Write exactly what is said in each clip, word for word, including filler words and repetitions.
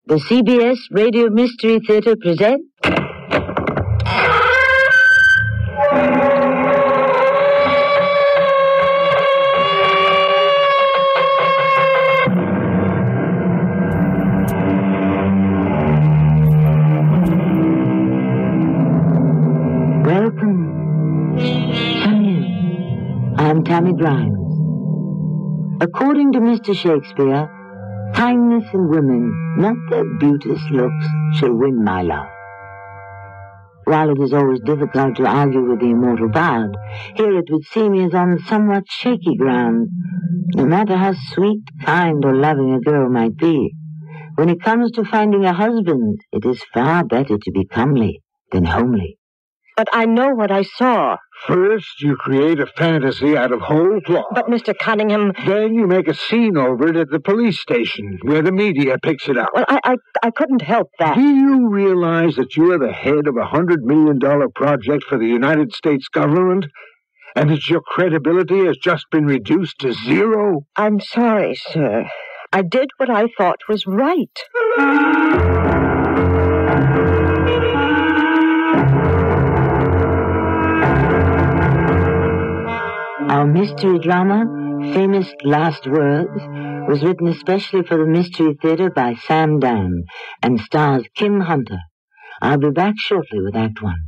The C B S Radio Mystery Theater presents... Welcome. Come in. I am Tammy Grimes. According to Mister Shakespeare, kindness in women, not their beauteous looks, shall win my love. While it is always difficult to argue with the immortal bard, here it would seem he is on somewhat shaky ground. No matter how sweet, kind, or loving a girl might be, when it comes to finding a husband, it is far better to be comely than homely. But I know what I saw. First, you create a fantasy out of whole cloth. But, Mister Cunningham... Then you make a scene over it at the police station, where the media picks it up. Well, I, I, I couldn't help that. Do you realize that you are the head of a hundred million dollar project for the United States government? And that your credibility has just been reduced to zero? I'm sorry, sir. I did what I thought was right. Our mystery drama, Famous Last Words, was written especially for the Mystery Theater by Sam Dan and stars Kim Hunter. I'll be back shortly with Act One.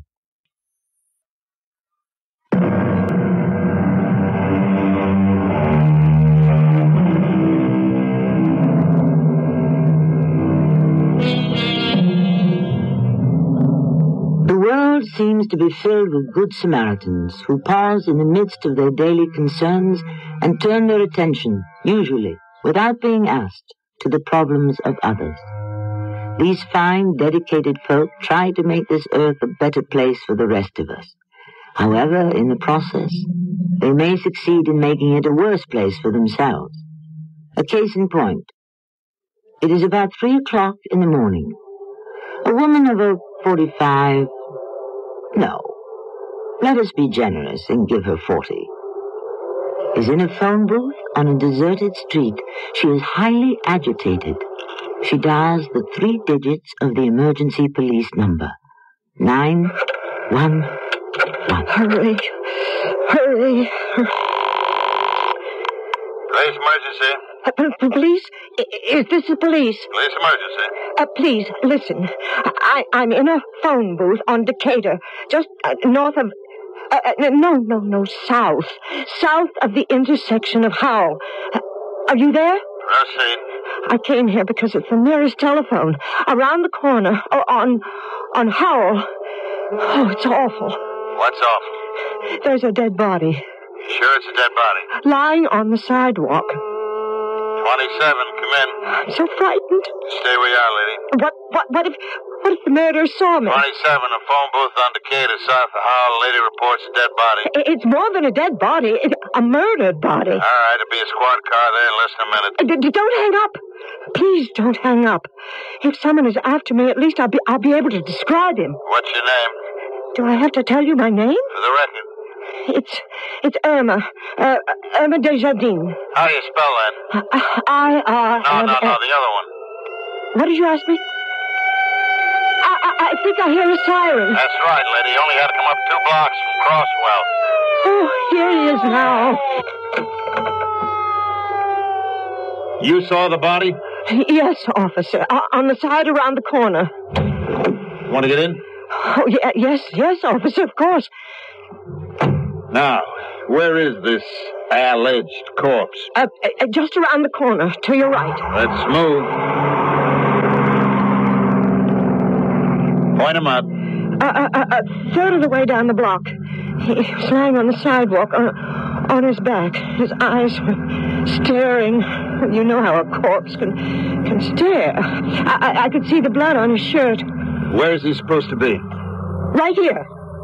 The world seems to be filled with good Samaritans who pause in the midst of their daily concerns and turn their attention, usually without being asked, to the problems of others. These fine, dedicated folk try to make this earth a better place for the rest of us. However, in the process, they may succeed in making it a worse place for themselves. A case in point. It is about three o'clock in the morning. A woman of a forty-five... No, let us be generous and give her forty. Is in a phone booth on a deserted street. She is highly agitated. She dials the three digits of the emergency police number. Nine, one, one. Hurry, hurry. Police emergency. Uh, p- p- police? I- is this the police? Police emergency. Uh, please, listen. I- I'm in a phone booth on Decatur, just uh, north of... Uh, uh, no, no, no, south. South of the intersection of Howell. Uh, are you there? Proceed. I came here because it's the nearest telephone. Around the corner, or on... on Howell. Oh, it's awful. What's awful? There's a dead body. You sure it's a dead body? Lying on the sidewalk. twenty-seven, come in. I'm so frightened. Stay where you are, lady. What, what, what if... What if the murderer saw me? twenty-seven, a phone booth on Decatur, south of Howell. Lady reports a dead body. It's more than a dead body. It's a murdered body. All right, there'll be a squad car there in less than a minute. D- d- don't hang up. Please don't hang up. If someone is after me, at least I'll be, I'll be able to describe him. What's your name? Do I have to tell you my name? For the record. It's, it's Irma. Uh, Irma Desjardins. How do you spell that? I, uh... No, no, no, the other one. What did you ask me? I, I, I think I hear a siren. That's right, lady. You only had to come up two blocks from Crosswell. Oh, here he is now. You saw the body? Yes, officer. Uh, on the side around the corner. Want to get in? Oh, yeah, yes, yes, officer, of course. Now, where is this alleged corpse? Uh, uh, just around the corner, to your right. Let's move. Point him out. Uh, uh, uh, a third of the way down the block. He was lying on the sidewalk, on, on his back. His eyes were staring. You know how a corpse can can stare. I, I, I could see the blood on his shirt. Where is he supposed to be? Right here.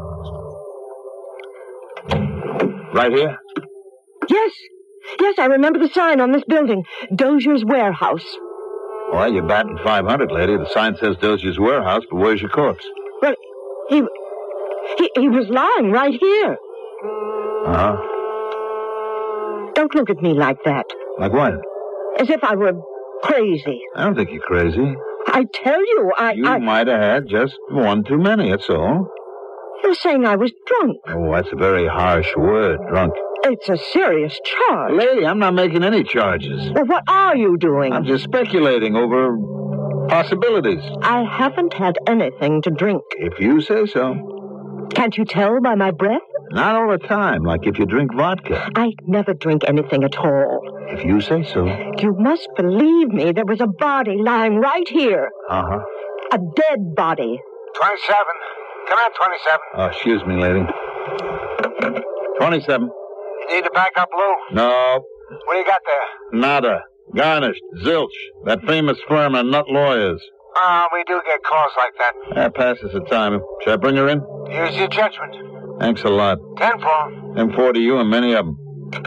Right here? Yes. Yes, I remember the sign on this building. Dozier's Warehouse. Well, you're batting five hundred, lady. The sign says Dozier's Warehouse, but where's your corpse? Well, he... He, he was lying right here. Uh-huh. Don't look at me like that. Like what? As if I were crazy. I don't think you're crazy. I tell you, I... You I... might have had just one too many, that's all. You're saying I was drunk. Oh, that's a very harsh word, drunk. It's a serious charge. Lady, I'm not making any charges. Well, what are you doing? I'm just speculating over possibilities. I haven't had anything to drink. If you say so. Can't you tell by my breath? Not all the time, like if you drink vodka. I never drink anything at all. If you say so. You must believe me. There was a body lying right here. Uh-huh. A dead body. twenty-seven. Come in, twenty-seven. Oh, excuse me, lady. twenty-seven. You need to back up, Lou? No. What do you got there? Nada. Garnished. Zilch. That famous firm of nut lawyers. Ah, uh, we do get calls like that. That passes the time. Shall I bring her in? Use your judgment. Thanks a lot. Ten four. And four to you and many of them.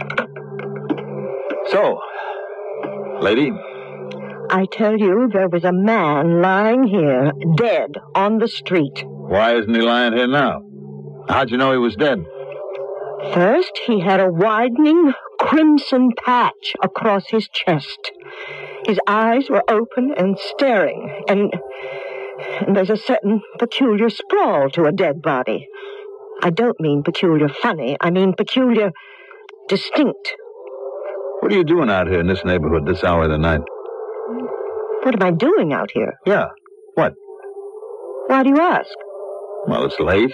So, lady. I tell you, there was a man lying here, dead, on the street. Why isn't he lying here now? How'd you know he was dead? First, he had a widening crimson patch across his chest. His eyes were open and staring, and, and there's a certain peculiar sprawl to a dead body. I don't mean peculiar funny, I mean peculiar distinct. What are you doing out here in this neighborhood this hour of the night? What am I doing out here? Yeah. What? Why do you ask? Well, it's late.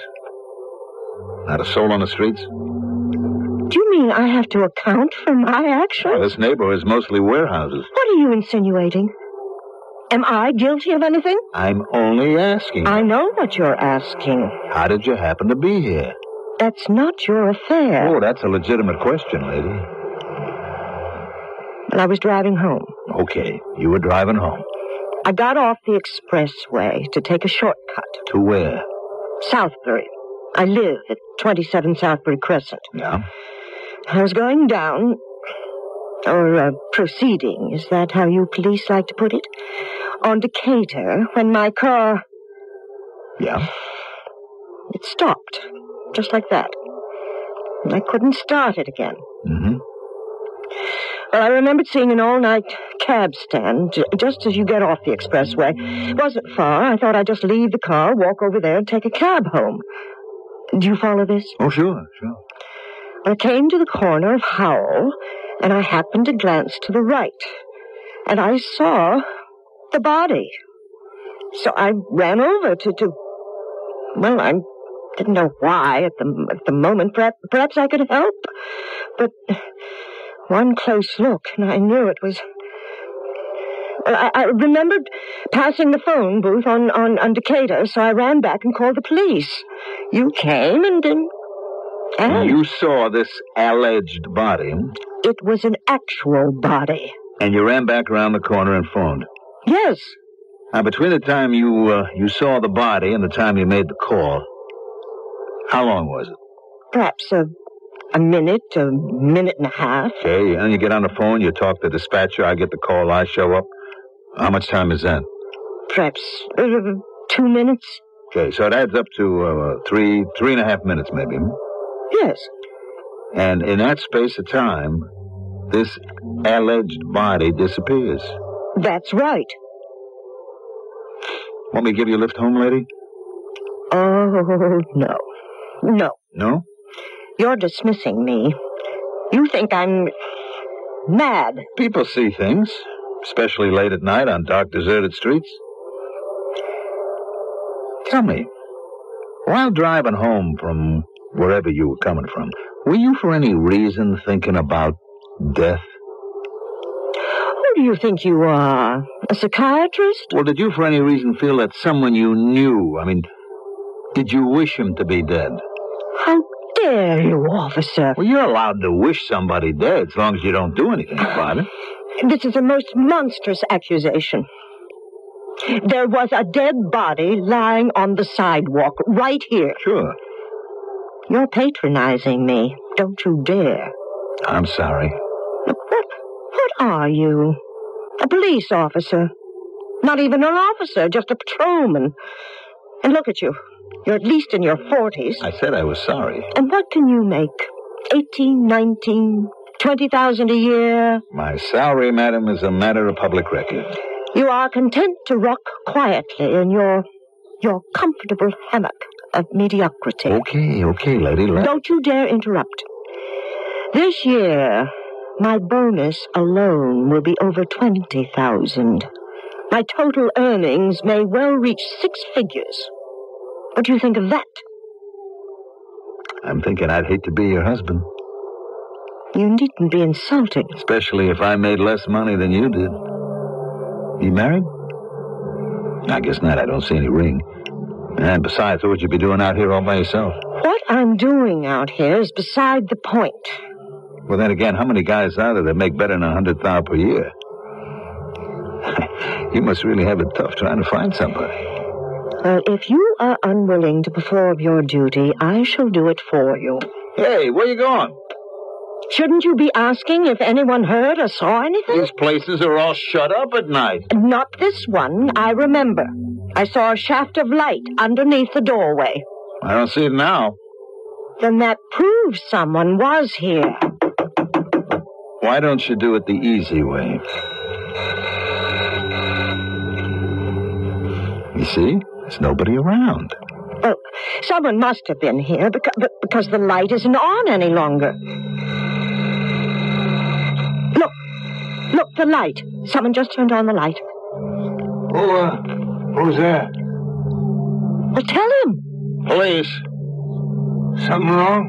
Not a soul on the streets. Do you mean I have to account for my actions? Well, this neighborhood is mostly warehouses. What are you insinuating? Am I guilty of anything? I'm only asking. I know what you're asking. How did you happen to be here? That's not your affair. Oh, that's a legitimate question, lady. Well, I was driving home. Okay, you were driving home. I got off the expressway to take a shortcut. To where? Southbury. I live at twenty-seven Southbury Crescent. Yeah? I was going down, or uh, proceeding, is that how you police like to put it? On Decatur, when my car... Yeah? It stopped, just like that. And I couldn't start it again. Mm-hmm. Well, I remembered seeing an all-night cab stand j- just as you get off the expressway. It wasn't far. I thought I'd just leave the car, walk over there, and take a cab home. Do you follow this? Oh, sure, sure. I came to the corner of Howell, and I happened to glance to the right. And I saw the body. So I ran over to... to well, I didn't know why at the, at the moment. Perhaps, perhaps I could help. But one close look, and I knew it was... I, I remembered passing the phone booth on, on, on Decatur, so I ran back and called the police. You came and... and And you saw this alleged body. It was an actual body. And you ran back around the corner and phoned. Yes. Now, between the time you uh, you saw the body and the time you made the call, how long was it? Perhaps a, a minute, a minute and a half. Okay, and you get on the phone, you talk to the dispatcher, I get the call, I show up. How much time is that? Perhaps uh, two minutes. Okay, so it adds up to uh, three, three and a half minutes maybe. Yes. And in that space of time, this alleged body disappears. That's right. Want me to give you a lift home, lady? Oh, no. No. No? You're dismissing me. You think I'm mad. People see things, especially late at night on dark, deserted streets. Tell me, while driving home from wherever you were coming from, were you for any reason thinking about death? Who do you think you are? A psychiatrist? Well, did you for any reason feel that someone you knew, I mean, did you wish him to be dead? How dare you, officer? Well, you're allowed to wish somebody dead as long as you don't do anything about it. This is a most monstrous accusation. There was a dead body lying on the sidewalk right here. Sure. You're patronizing me. Don't you dare. I'm sorry. Look, what, what are you? A police officer. Not even an officer, just a patrolman. And look at you. You're at least in your forties. I said I was sorry. And what can you make? Eighteen, nineteen, twenty thousand a year? My salary, madam, is a matter of public record. You are content to rock quietly in your your comfortable hammock of mediocrity. Okay, okay, lady. Let... Don't you dare interrupt. This year, my bonus alone will be over twenty thousand. My total earnings may well reach six figures. What do you think of that? I'm thinking I'd hate to be your husband. You needn't be insulting. Especially if I made less money than you did. You married? I guess not. I don't see any ring. And besides, what would you be doing out here all by yourself? What I'm doing out here is beside the point. Well, then again, how many guys are there that make better than a hundred thousand per year? You must really have it tough trying to find somebody. Well, if you are unwilling to perform your duty, I shall do it for you. Hey, where you going? Shouldn't you be asking if anyone heard or saw anything? These places are all shut up at night. Not this one, I remember. I saw a shaft of light underneath the doorway. I don't see it now. Then that proves someone was here. Why don't you do it the easy way? You see? There's nobody around. Well, someone must have been here because, because the light isn't on any longer. Look. Look, the light. Someone just turned on the light. Who, uh, who's there? Well, tell him. Police. Something wrong?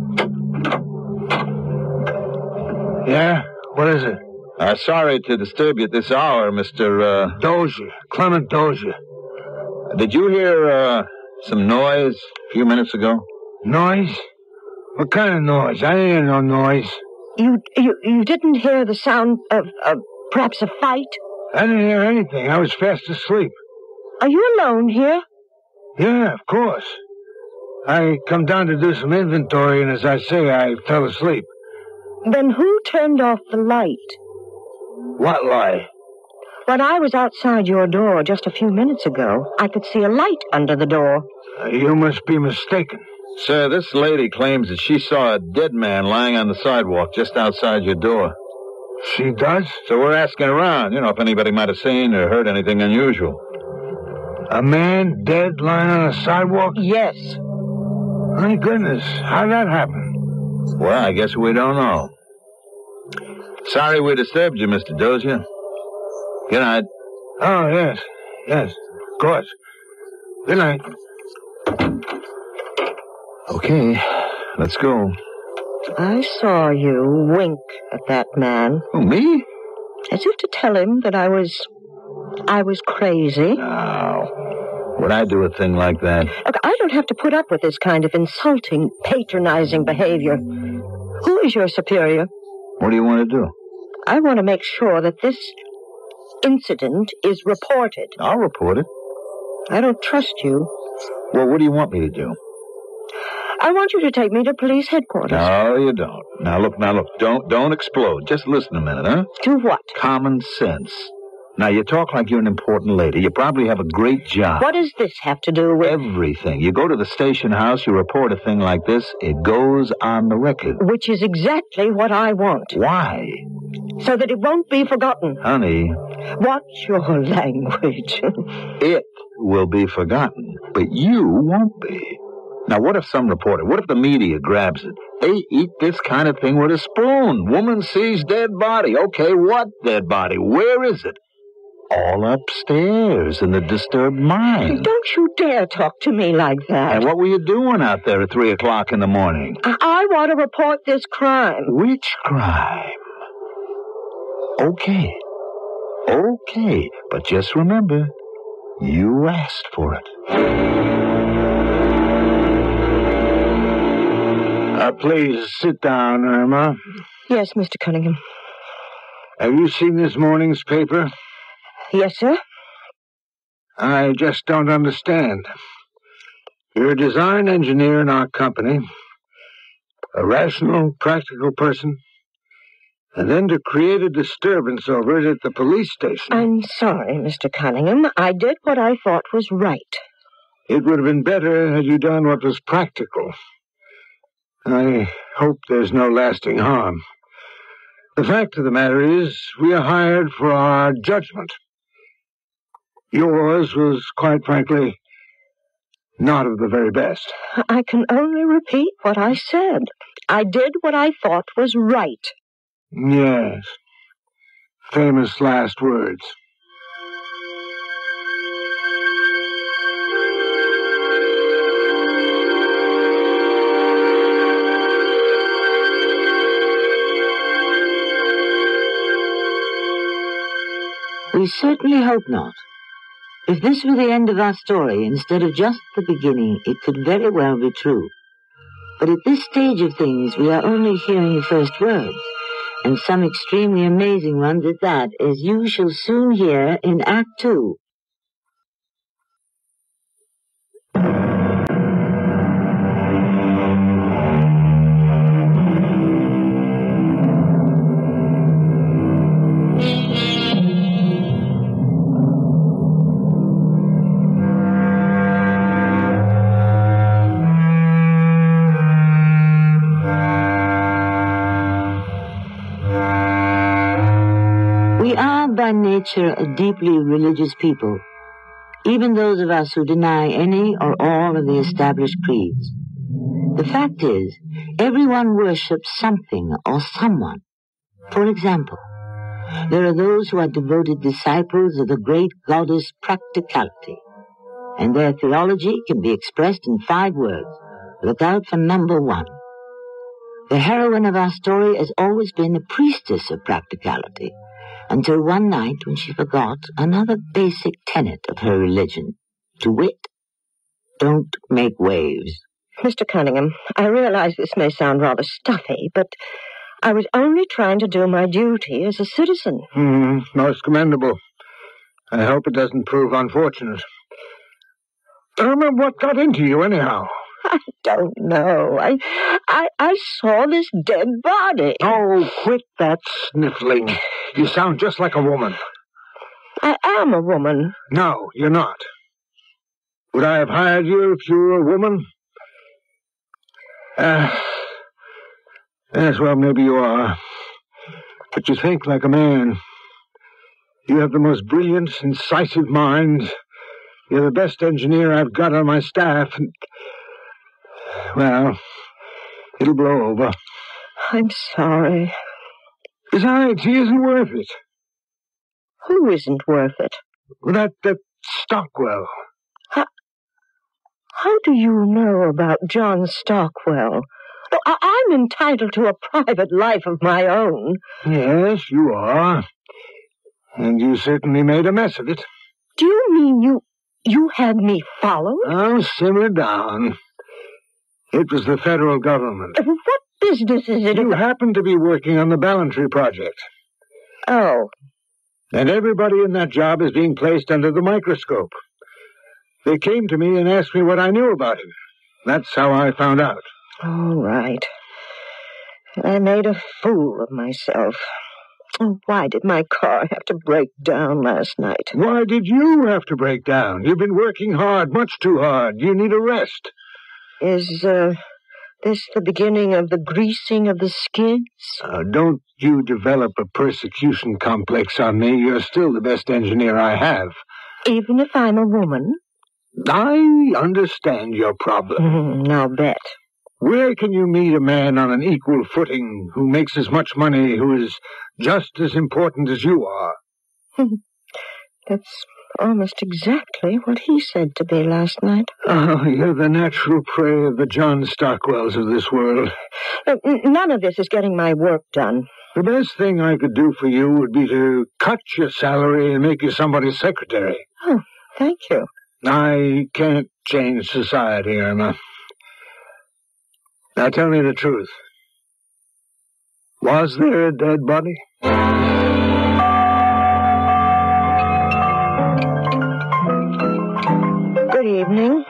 Yeah? What is it? Uh, sorry to disturb you at this hour, Mister Uh... Dozier. Clement Dozier. Did you hear, uh, some noise a few minutes ago? Noise? What kind of noise? I didn't hear no noise. You, you, you didn't hear the sound of, of perhaps a fight? I didn't hear anything. I was fast asleep. Are you alone here? Yeah, of course. I come down to do some inventory, and as I say, I fell asleep. Then who turned off the light? What light? When I was outside your door just a few minutes ago, I could see a light under the door. Uh, you must be mistaken. Sir, this lady claims that she saw a dead man lying on the sidewalk just outside your door. She does? So we're asking around, you know, if anybody might have seen or heard anything unusual. A man dead lying on a sidewalk? Yes. My goodness, how'd that happen? Well, I guess we don't know. Sorry we disturbed you, Mister Dozier. Good night. Oh, yes. Yes, of course. Good night. Okay, let's go. I saw you wink at that man. Oh, me? As if to tell him that I was... I was crazy. No. Would I do a thing like that? Look, I don't have to put up with this kind of insulting, patronizing behavior. Who is your superior? What do you want to do? I want to make sure that this incident is reported. I'll report it. I don't trust you. Well, what do you want me to do? I want you to take me to police headquarters. No, you don't. Now, look, now, look. Don't, don't explode. Just listen a minute, huh? Do what? Common sense. Now, you talk like you're an important lady. You probably have a great job. What does this have to do with... Everything. You go to the station house, you report a thing like this, it goes on the record. Which is exactly what I want. Why? So that it won't be forgotten. Honey. Watch your language. It will be forgotten, but you won't be. Now, what if some reporter, what if the media grabs it? They eat this kind of thing with a spoon. Woman sees dead body. Okay, what dead body? Where is it? All upstairs in the disturbed mind. Don't you dare talk to me like that. And what were you doing out there at three o'clock in the morning? I, I want to report this crime. Which crime? Okay. Okay. But just remember, you asked for it. Uh, please sit down, Irma. Yes, Mister Cunningham. Have you seen this morning's paper? Yes, sir. I just don't understand. You're a design engineer in our company, a rational, practical person, and then to create a disturbance over it at the police station. I'm sorry, Mister Cunningham. I did what I thought was right. It would have been better had you done what was practical. I hope there's no lasting harm. The fact of the matter is, we are hired for our judgment. yours was, quite frankly, not of the very best. I can only repeat what I said. I did what I thought was right. Yes. Famous last words. We certainly hope not. If this were the end of our story, instead of just the beginning, it could very well be true. But at this stage of things, we are only hearing the first words, and some extremely amazing ones at that, as you shall soon hear in Act Two. We are by nature a deeply religious people, even those of us who deny any or all of the established creeds. The fact is, everyone worships something or someone. For example, there are those who are devoted disciples of the great goddess Practicality, and their theology can be expressed in five words. Look out for number one. The heroine of our story has always been a priestess of practicality, until one night when she forgot another basic tenet of her religion, to wit, don't make waves. Mister Cunningham, I realize this may sound rather stuffy, but I was only trying to do my duty as a citizen. Hmm, most commendable. I hope it doesn't prove unfortunate. Um, what got into you, anyhow? I don't know. I, I, I saw this dead body. Oh, quit that sniffling. You sound just like a woman. I am a woman. No, you're not. Would I have hired you if you were a woman? Uh, yes, well, maybe you are. But you think like a man. You have the most brilliant, incisive mind. You're the best engineer I've got on my staff, and... well, it'll blow over. I'm sorry. Besides, he isn't worth it. Who isn't worth it? That, that Stockwell. How, how do you know about John Stockwell? Oh, I, I'm entitled to a private life of my own. Yes, you are. And you certainly made a mess of it. Do you mean you, you had me followed? Oh, simmer down. It was the federal government. What business is it? You happen to be working on the Ballantyre project. Oh. And everybody in that job is being placed under the microscope. They came to me and asked me what I knew about it. That's how I found out. All right. I made a fool of myself. Oh, why did my car have to break down last night? Why did you have to break down? You've been working hard, much too hard. You need a rest. Is, uh, this the beginning of the greasing of the skids? Uh, don't you develop a persecution complex on me. You're still the best engineer I have. Even if I'm a woman? I understand your problem. Mm, now bet. Where can you meet a man on an equal footing who makes as much money, who is just as important as you are? That's almost exactly what he said to me last night. Oh, you're the natural prey of the John Stockwells of this world. Uh, n- none of this is getting my work done. The best thing I could do for you would be to cut your salary and make you somebody's secretary. Oh, thank you. I can't change society, Irma. Now tell me the truth. Was there a dead body? Good evening.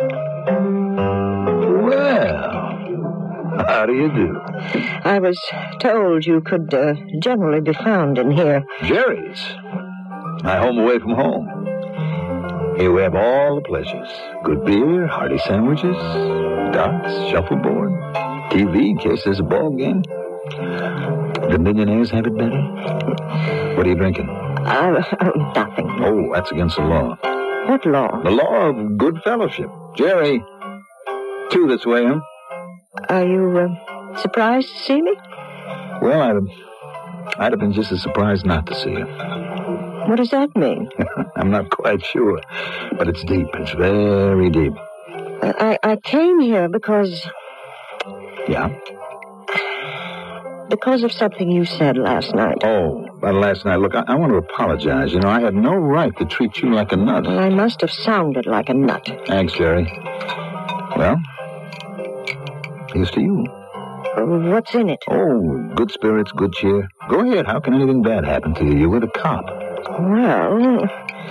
Well, how do you do? I was told you could uh, generally be found in here. Jerry's. My home away from home. Here we have all the pleasures. Good beer, hearty sandwiches, darts, shuffleboard, T V in case there's a ball game. The millionaires have it better. What are you drinking? Uh, uh, nothing. Oh, that's against the law. What law? The law of good fellowship. Jerry, two this way, huh? Are you uh, surprised to see me? Well, I'd have, I'd have been just as surprised not to see you. What does that mean? I'm not quite sure, but it's deep. It's very deep. I, I came here because... Yeah? Because of something you said last night. Oh, about last night. Look, I, I want to apologize. You know, I had no right to treat you like a nut. Well, I must have sounded like a nut. Thanks, Jerry. Well, here's to you. Uh, what's in it? Oh, good spirits, good cheer. Go ahead. How can anything bad happen to you? You're with a cop. Well...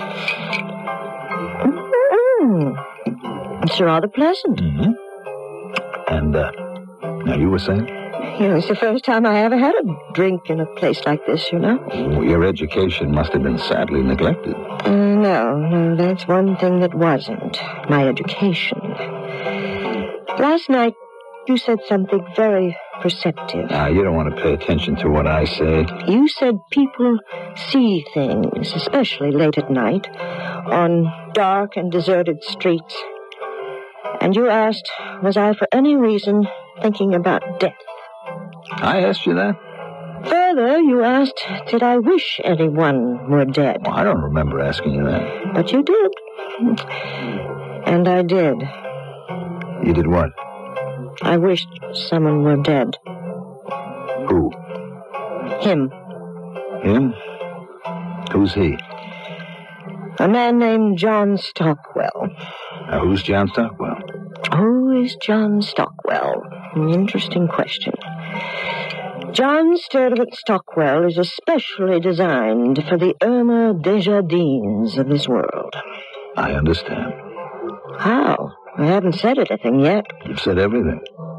Mm, it's rather pleasant. Mm-hmm. And, uh, now you were saying? You know, it's the first time I ever had a drink in a place like this, you know. Oh, your education must have been sadly neglected. Uh, no, no, that's one thing that wasn't. My education. Last night, you said something very perceptive. Now, you don't want to pay attention to what I say. You said people see things, especially late at night, on dark and deserted streets. And you asked, was I for any reason thinking about death? I asked you that? Further, you asked, did I wish anyone were dead? Well, I don't remember asking you that. But you did. And I did. You did what? I wished someone were dead. Who? Him. Him? Who's he? A man named John Stockwell. Now, who's John Stockwell? Who is John Stockwell? An interesting question. John Sturdivant Stockwell is especially designed for the Irma Desjardins of this world. I understand. How? I haven't said anything yet. You've said everything.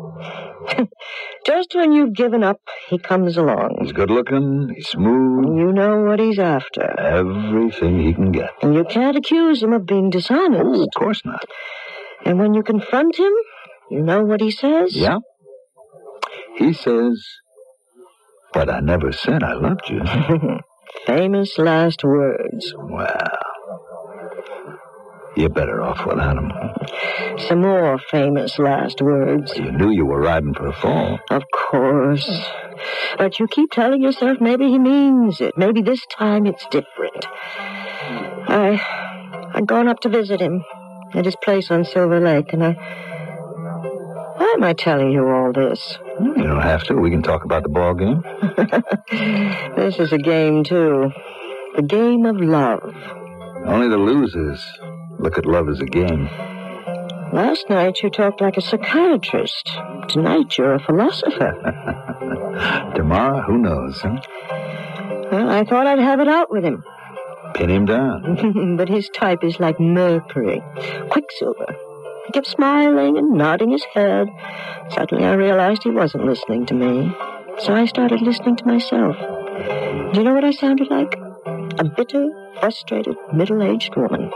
Just when you've given up, he comes along. He's good-looking, he's smooth. You know what he's after. Everything he can get. And you can't accuse him of being dishonest. Oh, of course not. And when you confront him, you know what he says? Yeah? He says, but I never said I loved you. Famous last words. Well, you're better off without him. Some more famous last words. You knew you were riding for a fall. Of course. But you keep telling yourself maybe he means it. Maybe this time it's different. I, I'd gone up to visit him at his place on Silver Lake, and I... Why am I telling you all this? You don't have to. We can talk about the ball game. This is a game, too. The game of love. Only the losers look at love as a game. Last night you talked like a psychiatrist. Tonight you're a philosopher. Tomorrow, who knows, huh? Well, I thought I'd have it out with him. Pin him down. But his type is like mercury. Quicksilver. He kept smiling and nodding his head. Suddenly I realized he wasn't listening to me. So I started listening to myself. Do you know what I sounded like? A bitter, frustrated, middle-aged woman.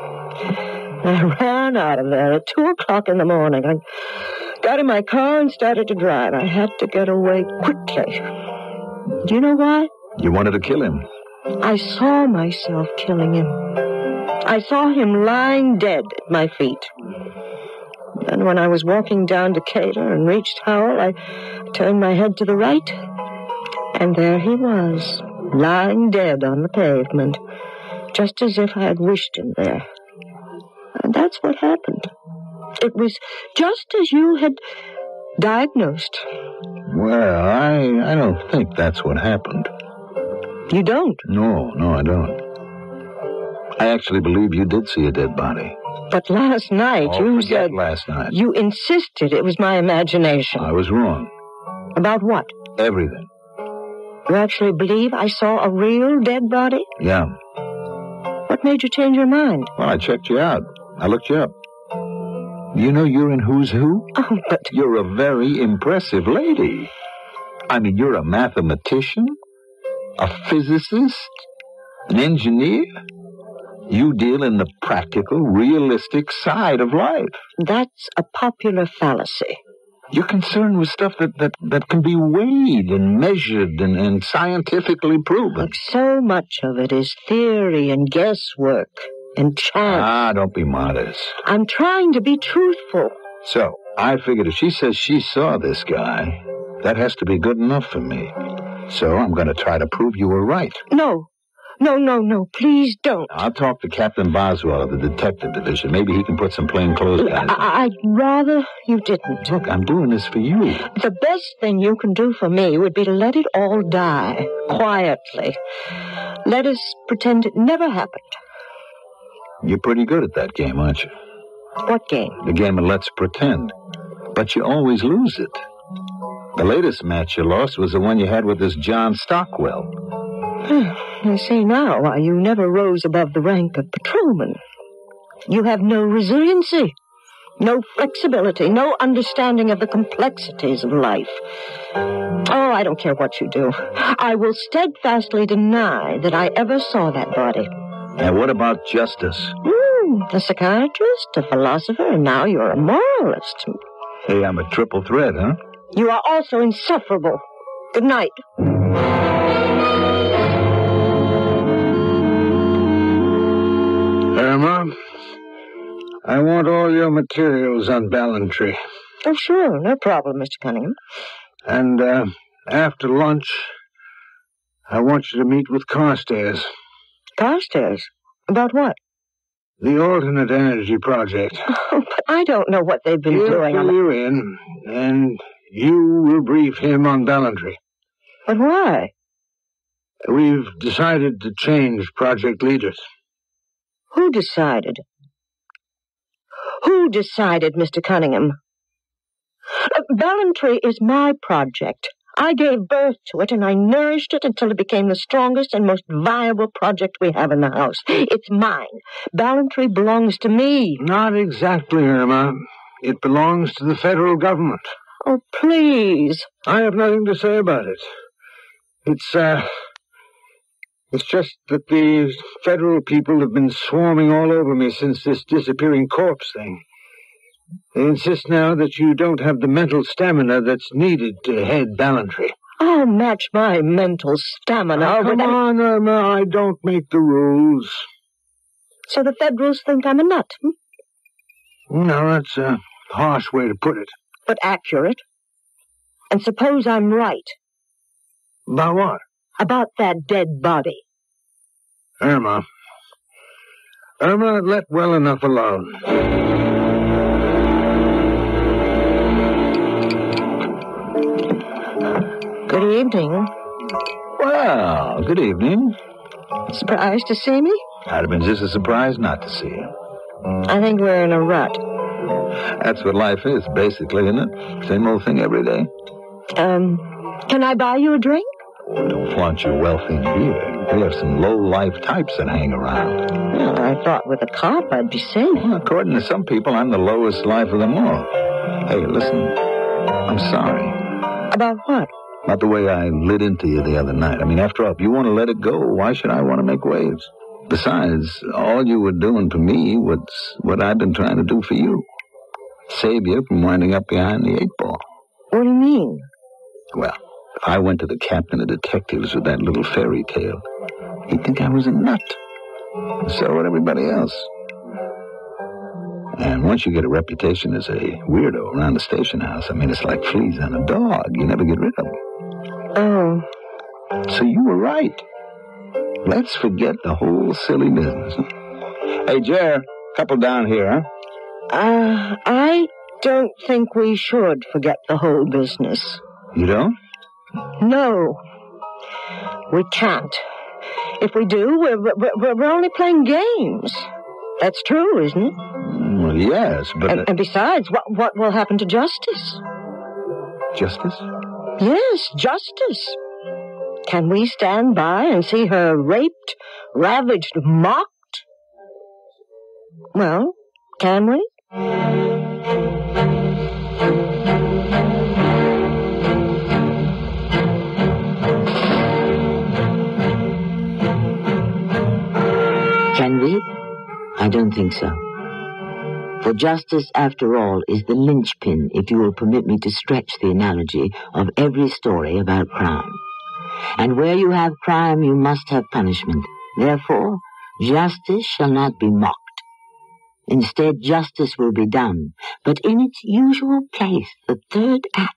I ran out of there at two o'clock in the morning. I got in my car and started to drive. I had to get away quickly. Do you know why? You wanted to kill him. I saw myself killing him. I saw him lying dead at my feet. Then when I was walking down Decatur and reached Howell, I turned my head to the right, and there he was, lying dead on the pavement, just as if I had wished him there. And that's what happened. It was just as you had diagnosed. Well, I, I don't think that's what happened. You don't? No, no, I don't. I actually believe you did see a dead body. But last night oh, you forget said... last night. You insisted it was my imagination. I was wrong. About what? Everything. You actually believe I saw a real dead body? Yeah. What made you change your mind? Well, I checked you out. I looked you up. You know you're in Who's Who? Oh, but... You're a very impressive lady. I mean, you're a mathematician, a physicist, an engineer. You deal in the practical, realistic side of life. That's a popular fallacy. You're concerned with stuff that, that, that can be weighed and measured and, and scientifically proven. Look, so much of it is theory and guesswork. and chance. Ah, don't be modest. I'm trying to be truthful. So, I figured if she says she saw this guy, that has to be good enough for me. So, I'm going to try to prove you were right. No. No, no, no. Please don't. I'll talk to Captain Boswell of the Detective Division. Maybe he can put some plainclothes guys on. I- I'd rather you didn't. Look, I'm doing this for you. The best thing you can do for me would be to let it all die, quietly. Let us pretend it never happened. You're pretty good at that game, aren't you? What game? The game of let's pretend. But you always lose it. The latest match you lost was the one you had with this John Stockwell. I see now why you never rose above the rank of patrolman. You have no resiliency, no flexibility, no understanding of the complexities of life. Oh, I don't care what you do. I will steadfastly deny that I ever saw that body. And what about justice? Mm, a psychiatrist, a philosopher, and now you're a moralist. Hey, I'm a triple threat, huh? You are also insufferable. Good night. Irma, I want all your materials on Ballantyre. Oh, sure. No problem, Mister Cunningham. And uh, after lunch, I want you to meet with Carstairs. Carstairs? About what? The alternate energy project. Oh, but I don't know what they've been He'll doing. fill on you in, and you will brief him on Ballantyre. But why? We've decided to change project leaders. Who decided? Who decided, Mister Cunningham? Uh, Ballantyre is my project. I gave birth to it, and I nourished it until it became the strongest and most viable project we have in the house. It's mine. Ballantyre belongs to me. Not exactly, Irma. It belongs to the federal government. Oh, please. I have nothing to say about it. It's, uh... It's just that the federal people have been swarming all over me since this disappearing corpse thing. They insist now that you don't have the mental stamina that's needed to head Ballantyre. I'll match my mental stamina. Now, come with any- on, Irma, I don't make the rules. So the Federals think I'm a nut, hmm? No, that's a harsh way to put it. But accurate. And suppose I'm right About what? about that dead body. Irma. Irma, let well enough alone. Good evening. Well, good evening. Surprised to see me? I'd have been just as surprised not to see you. I think we're in a rut. That's what life is, basically, isn't it? Same old thing every day. Um, can I buy you a drink? Oh, don't flaunt your wealth in here. We have some low-life types that hang around. Well, I thought with a cop I'd be safe. Well, according to some people, I'm the lowest life of them all. Hey, listen, I'm sorry. About what? About the way I lit into you the other night. I mean, after all, if you want to let it go, why should I want to make waves? Besides, all you were doing for me was what I've been trying to do for you. Save you from winding up behind the eight ball. What do you mean? Well, if I went to the captain of detectives with that little fairy tale, he'd think I was a nut. So would everybody else. And once you get a reputation as a weirdo around the station house, I mean, it's like fleas on a dog. You never get rid of them. Oh. So you were right. Let's forget the whole silly business. Hey, Jer, couple down here, huh? Uh, I don't think we should forget the whole business. You don't? No. We can't. If we do, we're, we're, we're only playing games. That's true, isn't it? Well, yes, but... And, and besides, what, what will happen to justice? Justice? Yes, justice. Can we stand by and see her raped, ravaged, mocked? Well, can we? Can we? I don't think so. For justice, after all, is the linchpin, if you will permit me to stretch the analogy, of every story about crime. And where you have crime, you must have punishment. Therefore, Justice shall not be mocked. Instead, justice will be done, but in its usual place, the third act.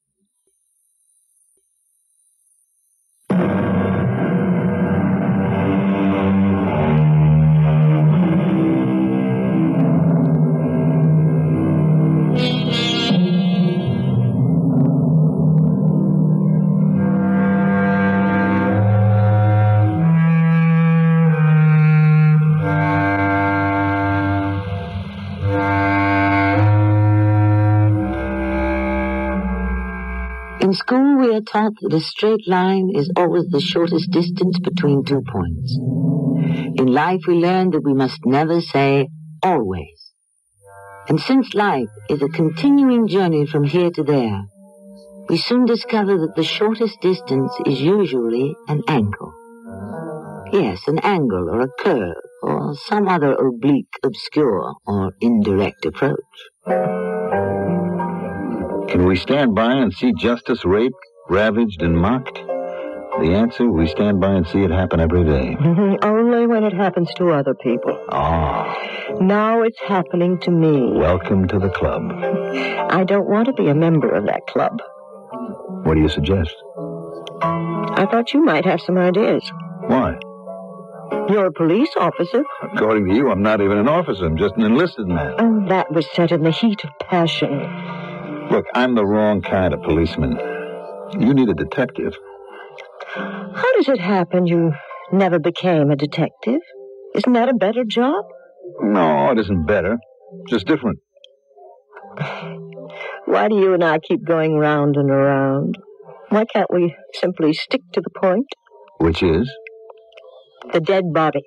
In school, we are taught that a straight line is always the shortest distance between two points. In life, we learn that we must never say always. And since life is a continuing journey from here to there, we soon discover that the shortest distance is usually an angle. Yes, an angle or a curve or some other oblique, obscure, or indirect approach. Can we stand by and see justice raped, ravaged, and mocked? The answer, we stand by and see it happen every day. Only when it happens to other people. Ah. Now it's happening to me. Welcome to the club. I don't want to be a member of that club. What do you suggest? I thought you might have some ideas. Why? You're a police officer. According to you, I'm not even an officer. I'm just an enlisted man. Oh, that was said in the heat of passion. Look, I'm the wrong kind of policeman. You need a detective. How does it happen you never became a detective? Isn't that a better job? No, it isn't better. Just different. Why do you and I keep going round and around? Why can't we simply stick to the point? Which is? The dead body.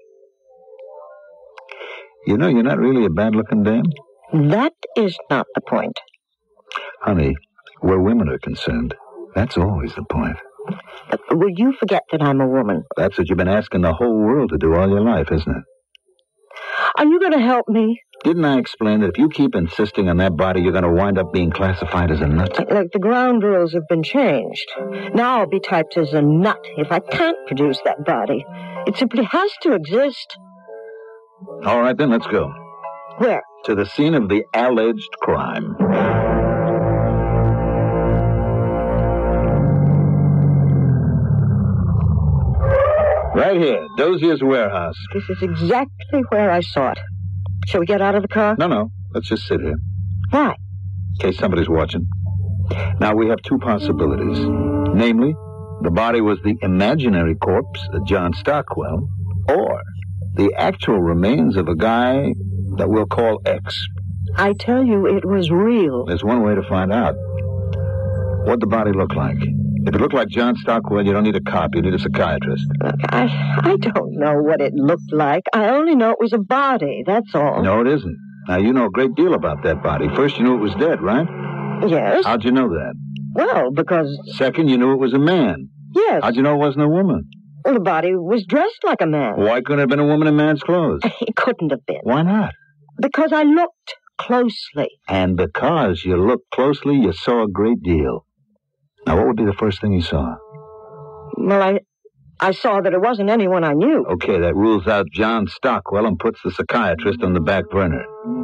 You know, you're not really a bad-looking dame. That is not the point. Honey, where women are concerned, that's always the point. Uh, will you forget that I'm a woman? That's what you've been asking the whole world to do all your life, isn't it? Are you going to help me? Didn't I explain that if you keep insisting on that body, you're going to wind up being classified as a nut? Like, like the ground rules have been changed. Now I'll be typed as a nut if I can't produce that body. It simply has to exist. All right, then, let's go. Where? To the scene of the alleged crime. Right here, Dozier's warehouse. This is exactly where I saw it. Shall we get out of the car? No, no, let's just sit here. Why? In case somebody's watching. Now, we have two possibilities. Namely, the body was the imaginary corpse of John Stockwell, or the actual remains of a guy that we'll call X. I tell you, it was real. There's one way to find out. What'd the body look like? If it looked like John Stockwell, you don't need a cop, you need a psychiatrist. Look, I, I don't know what it looked like. I only know it was a body, that's all. No, it isn't. Now, you know a great deal about that body. First, you knew it was dead, right? Yes. How'd you know that? Well, because... Second, you knew it was a man. Yes. How'd you know it wasn't a woman? Well, the body was dressed like a man. Why couldn't it have been a woman in man's clothes? It couldn't have been. Why not? Because I looked closely. And because you looked closely, you saw a great deal. Now, what would be the first thing you saw? Well, I I saw that it wasn't anyone I knew. Okay, that rules out John Stockwell and puts the psychiatrist on the back burner.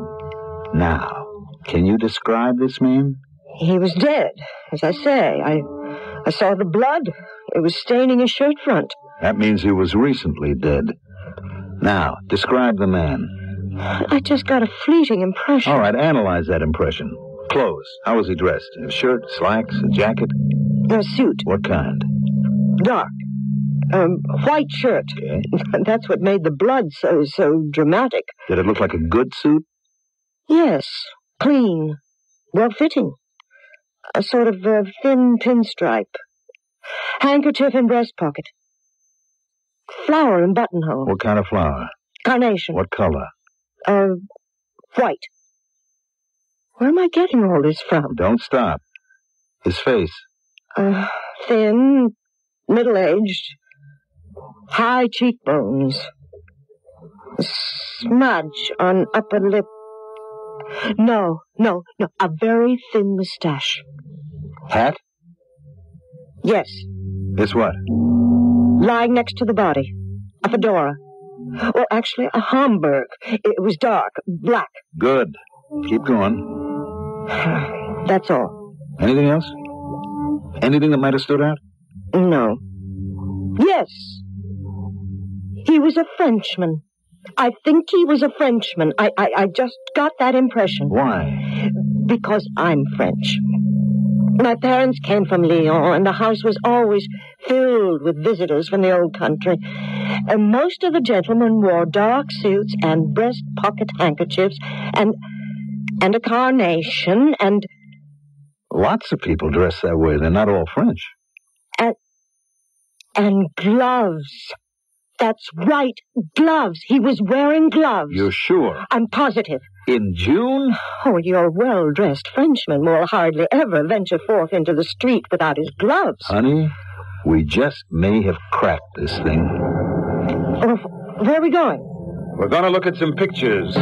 Now, can you describe this man? He was dead, as I say. I I saw the blood. It was staining his shirt front. That means he was recently dead. Now, describe the man. I just got a fleeting impression. All right, analyze that impression. Clothes. How was he dressed? A shirt, slacks, a jacket? A suit. What kind? Dark. Um, white shirt. Okay. That's what made the blood so, so dramatic. Did it look like a good suit? Yes. Clean. Well-fitting. A sort of uh, thin pinstripe. Handkerchief in breast pocket. Flower in buttonhole. What kind of flower? Carnation. What color? Uh, white. Where am I getting all this from? Don't stop. His face. Uh, thin, middle-aged, high cheekbones. A smudge on upper lip. No, no, no, a very thin mustache. Hat? Yes. This what? Lying next to the body. A fedora. Well, actually, a Hamburg. It was dark, black. Good. Keep going. That's all. Anything else? Anything that might have stood out? No. Yes. He was a Frenchman. I think he was a Frenchman. I, I, I just got that impression. Why? Because I'm French. My parents came from Lyon, and the house was always filled with visitors from the old country. And most of the gentlemen wore dark suits and breast pocket handkerchiefs and and a carnation and... Lots of people dress that way. They're not all French. And, and gloves. That's right, gloves. He was wearing gloves. You're sure? I'm positive. In June? Oh, your well-dressed Frenchman will hardly ever venture forth into the street without his gloves. Honey, we just may have cracked this thing. Oh, where are we going? We're going to look at some pictures.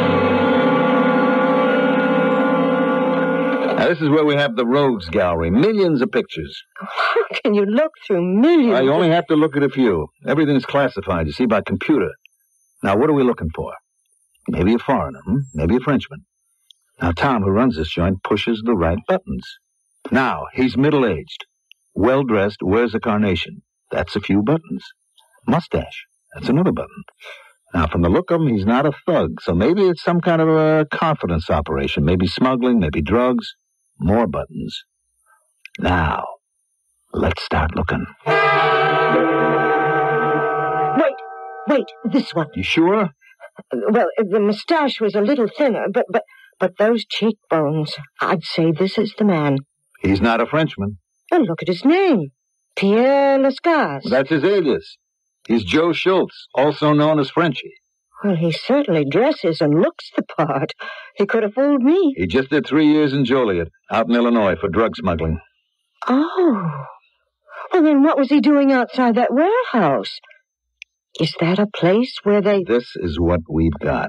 Now, this is where we have the Rogues Gallery. Millions of pictures. How can you look through millions? Well, you only have to look at a few. Everything's classified, you see, by computer. Now, what are we looking for? Maybe a foreigner, hmm? Maybe a Frenchman. Now, Tom, who runs this joint, pushes the right buttons. Now, he's middle-aged, well-dressed, wears a carnation. That's a few buttons. Mustache. That's another button. Now, from the look of him, he's not a thug, so maybe it's some kind of a confidence operation. Maybe smuggling, maybe drugs. More buttons. Now, let's start looking. Wait, wait, this one. You sure? Well, the mustache was a little thinner, but but but those cheekbones, I'd say this is the man. He's not a Frenchman. And look at his name. Pierre Lescaze. That's his alias. He's Joe Schultz, also known as Frenchie. Well, he certainly dresses and looks the part. He could have fooled me. He just did three years in Joliet, out in Illinois, for drug smuggling. Oh. Well, then what was he doing outside that warehouse? Is that a place where they... This is what we've got.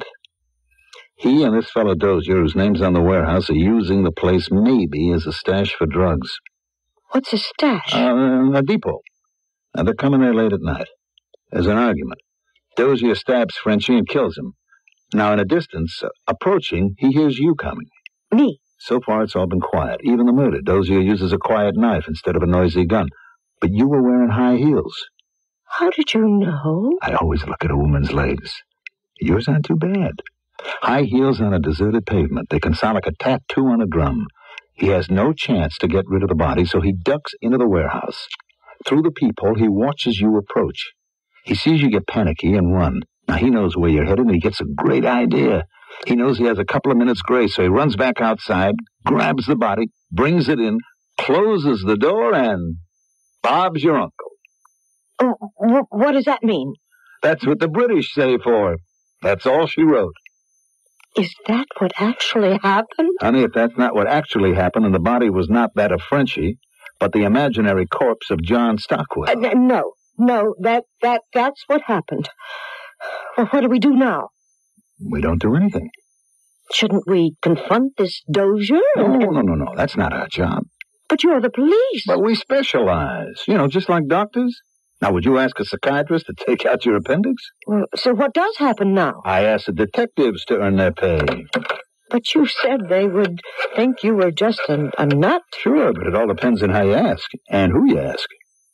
He and this fellow Dozier, whose name's on the warehouse, are using the place maybe as a stash for drugs. What's a stash? Uh, a depot. Now, they're coming there late at night. There's an argument. Dozier stabs Frenchie and kills him. Now, in a distance, uh, approaching, he hears you coming. Me? So far, it's all been quiet. Even the murder. Dozier uses a quiet knife instead of a noisy gun. But you were wearing high heels. How did you know? I always look at a woman's legs. Yours aren't too bad. High heels on a deserted pavement. They can sound like a tattoo on a drum. He has no chance to get rid of the body, so he ducks into the warehouse. Through the peephole, he watches you approach. He sees you get panicky and run. Now, he knows where you're headed, and he gets a great idea. He knows he has a couple of minutes' grace, so he runs back outside, grabs the body, brings it in, closes the door, and Bob's your uncle. Oh, wh- what does that mean? That's what the British say for her. That's all she wrote. Is that what actually happened? Honey, if that's not what actually happened, and the body was not that of Frenchie, but the imaginary corpse of John Stockwell. Uh, n- no, no, that, that, that's what happened. Well, what do we do now? We don't do anything. Shouldn't we confront this Dozier? No, no, no, no. That's not our job. But you're the police. But we specialize. You know, just like doctors. Now, would you ask a psychiatrist to take out your appendix? Well, so what does happen now? I asked the detectives to earn their pay. But you said they would think you were just a, a nut. Sure, but it all depends on how you ask and who you ask.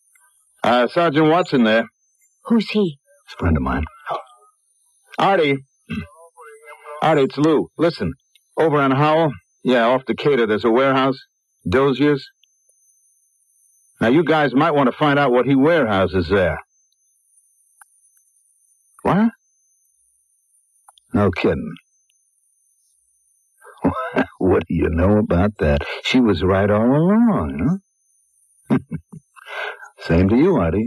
Uh, Sergeant Watson there. Who's he? It's a friend of mine. Artie. Artie, it's Lou. Listen, over on Howell, yeah, off Decatur, there's a warehouse. Dozier's. Now, you guys might want to find out what he warehouses there. What? No kidding. What do you know about that? She was right all along, huh? Same to you, Artie.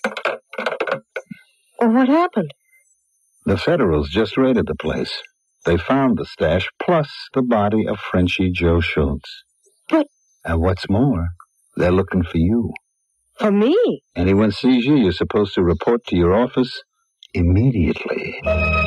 Well, what happened? The Federals just raided the place. They found the stash, plus the body of Frenchie Joe Schultz. But... And what's more, they're looking for you. For me? Anyone sees you, you're supposed to report to your office immediately.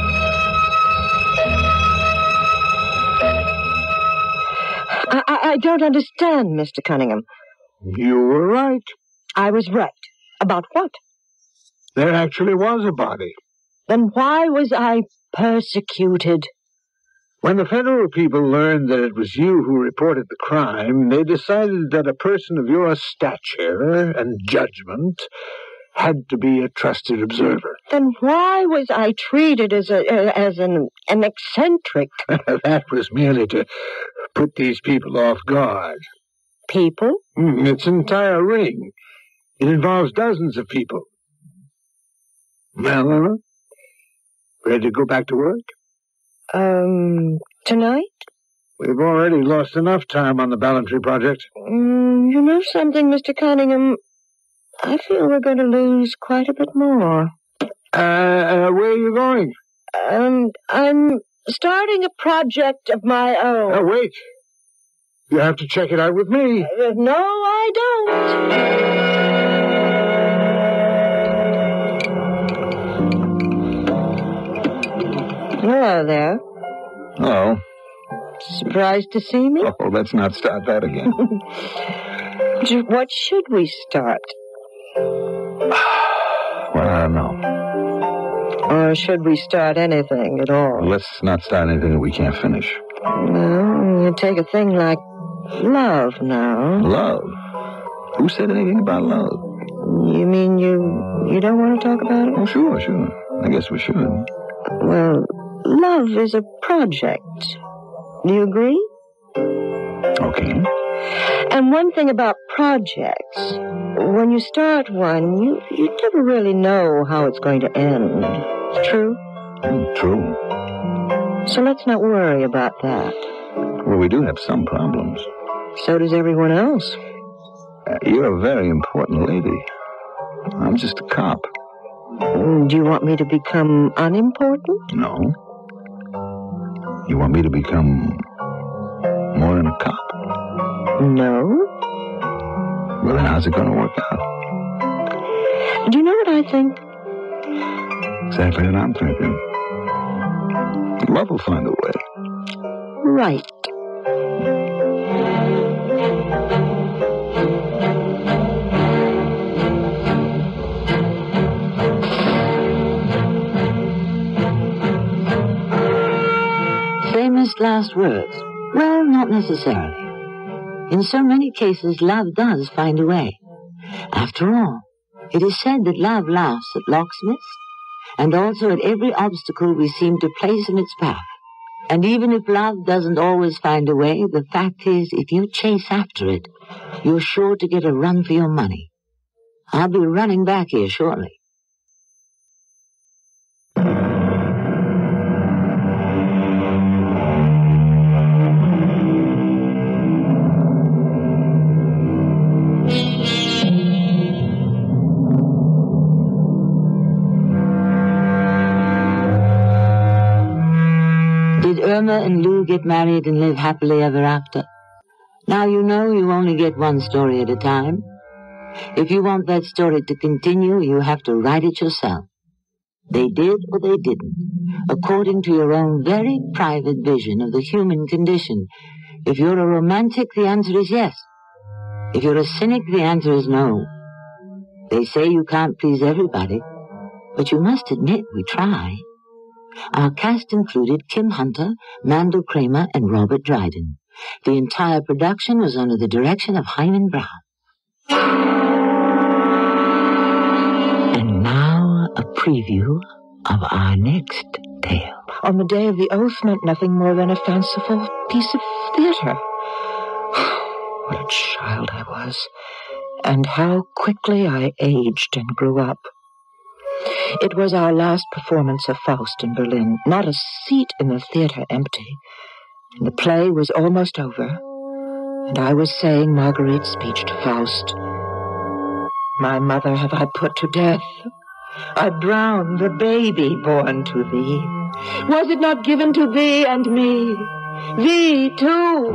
I, I, I don't understand, Mister Cunningham. You were right. I was right. About what? There actually was a body. Then why was I persecuted? When the federal people learned that it was you who reported the crime, they decided that a person of your stature and judgment had to be a trusted observer. Then why was I treated as a as an an eccentric? That was merely to put these people off guard. People? Mm, it's an entire ring. It involves dozens of people. Well, Emma, ready to go back to work? Um, tonight? We've already lost enough time on the Ballantyre project. Mm, you know something, Mister Cunningham? I feel we're going to lose quite a bit more. Uh, uh where are you going? Um, I'm starting a project of my own. Oh, wait. You have to check it out with me. Uh, no, I don't. Hello there. Hello. Surprised to see me? Oh, let's not start that again. What should we start? Well, I don't know. Or should we start anything at all? Well, let's not start anything that we can't finish. Well, you take a thing like love now. Love? Who said anything about love? You mean you you don't want to talk about it? Oh, sure, sure. I guess we should. Well, love is a project. Do you agree? Okay. And one thing about projects, when you start one, you, you never really know how it's going to end. True? Mm, true. So let's not worry about that. Well, we do have some problems. So does everyone else. Uh, you're a very important lady. I'm just a cop. Do you want me to become unimportant? No. You want me to become more than a cop? No. Well, then how's it going to work out? Do you know what I think? Exactly what I'm thinking. Love will find a way. Right. Famous last words? Well, not necessarily. In so many cases, love does find a way. After all, it is said that love laughs at locksmiths, and also at every obstacle we seem to place in its path. And even if love doesn't always find a way, the fact is, if you chase after it, you're sure to get a run for your money. I'll be running back here shortly. Did Irma and Lou get married and live happily ever after? Now you know you only get one story at a time. If you want that story to continue, you have to write it yourself. They did or they didn't, according to your own very private vision of the human condition. If you're a romantic, the answer is yes. If you're a cynic, the answer is no. They say you can't please everybody, but you must admit we try. Our cast included Kim Hunter, Mandel Kramer, and Robert Dryden. The entire production was under the direction of Hyman Brown. And now a preview of our next tale. On the day of the oath meant nothing more than a fanciful piece of theater. What a child I was, and how quickly I aged and grew up. It was our last performance of Faust in Berlin, not a seat in the theater empty. And the play was almost over, and I was saying Marguerite's speech to Faust. My mother have I put to death. I drowned the baby born to thee. Was it not given to thee and me? Thee, too.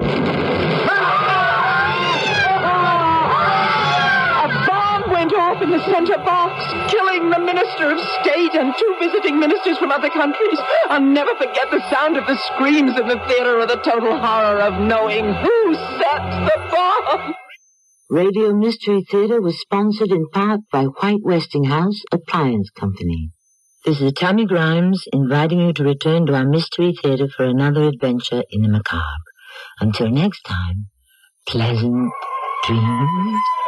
A bomb went off in the center box, killing the minister of state and two visiting ministers from other countries. I'll never forget the sound of the screams in the theater or the total horror of knowing who set the bomb. Radio Mystery Theater was sponsored in part by White Westinghouse Appliance Company. This is Tammy Grimes inviting you to return to our Mystery Theater for another adventure in the macabre. Until next time, pleasant dreams.